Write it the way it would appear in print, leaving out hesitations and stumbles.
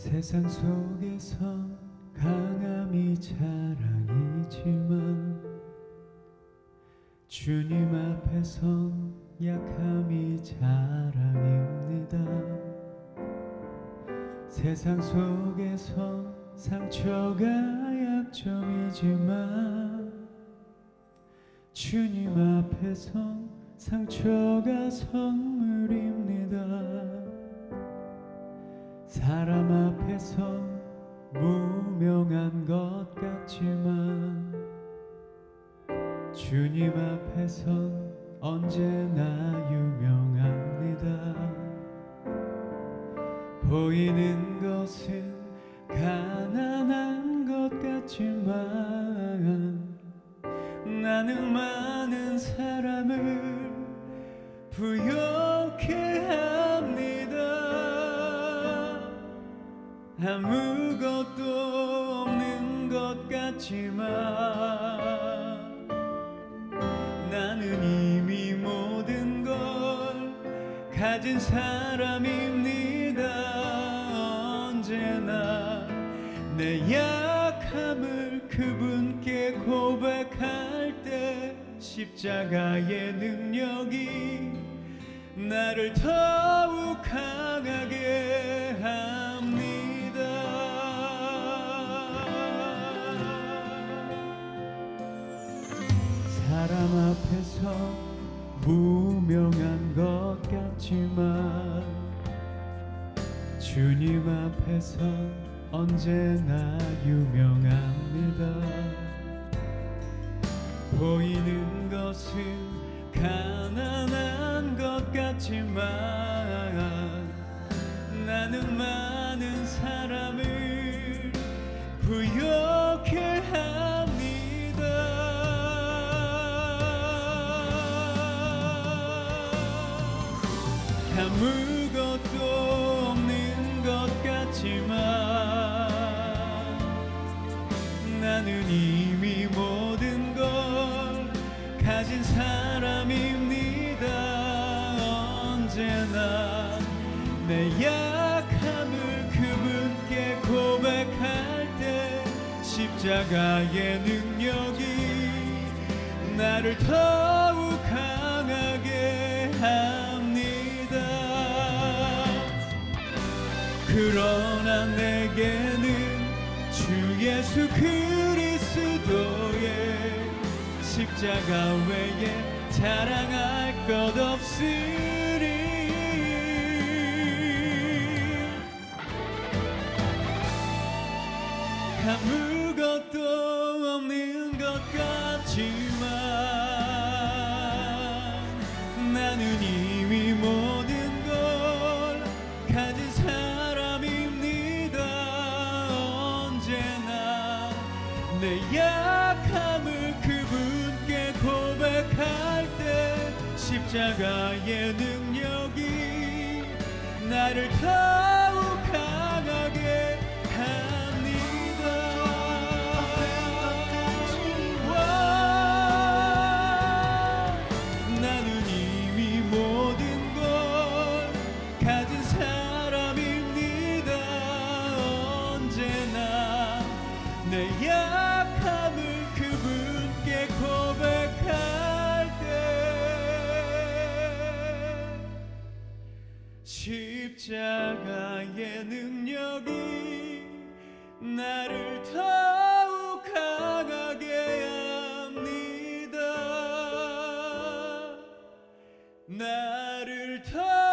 세상 속에서 강함이 자랑이지만 주님 앞에선 약함이 자랑입니다. 세상 속에선 상처가 약점이지만 주님 앞에선 상처가 선물입니다. 사람 앞에선 무명한 것 같지만 주님 앞에선 언제나 유명합니다. 보이는 것은 가난한 것 같지만 나는 많은 사람을 부욕해 합니다. 아무것도 없는 것 같지만 나는 이미 모든 걸 가진 사람입니다. 언제나 내 약함을 그분께 고백할 때 십자가의 능력이 나를 더욱 강하게 합니다. 사람 앞에서 무명한 것 같지만 주님 앞에서 언제나 유명합니다. 보이는 것은 가난한 것 같지만 나는 많은 사람을 부욕해 합니다. 아무것도 없는 것 같지만 나는 이미 모든 걸 가진 사람입니다. 언제나 내 약함을 그분께 고백할 때 십자가의 능력이 나를 더욱 강하게 합니다. 그러나 내게는 주 예수 그리스도의 십자가 외에 자랑할 것 없으리. 아무것도 없는 것 같지만 나는 이미 모든 걸 가진 사람입니다. 언제나 내 약함을 그분께 고백할 때 십자가의 능력이 나를 더욱 강하게 나는 이미 모든 걸 가진 사람입니다. 언제나 내 약함을 그분께 고백할 때 십자가의 능력이 나를 더욱 강하게 합니다. 나를 더